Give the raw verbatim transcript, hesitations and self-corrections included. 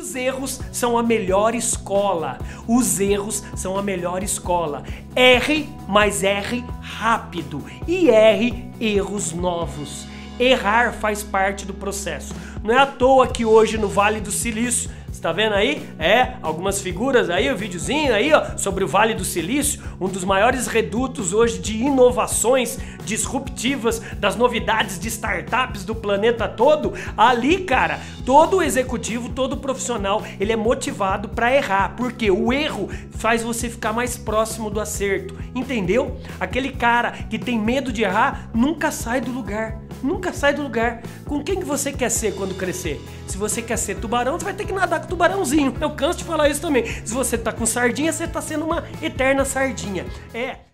Os erros são a melhor escola. Os erros são a melhor escola. Erre, mas erre rápido. E erre erros novos. Errar faz parte do processo. Não é à toa que hoje no Vale do Silício, você tá vendo aí? É, algumas figuras aí, o videozinho aí, ó, sobre o Vale do Silício, um dos maiores redutos hoje de inovações disruptivas, das novidades de startups do planeta todo. Ali, cara, todo executivo, todo profissional, ele é motivado para errar, porque o erro faz você ficar mais próximo do acerto, entendeu? Aquele cara que tem medo de errar nunca sai do lugar. Nunca sai do lugar. Com quem que você quer ser quando crescer? Se você quer ser tubarão, você vai ter que nadar com tubarãozinho. Eu canso de falar isso também. Se você tá com sardinha, você tá sendo uma eterna sardinha. É...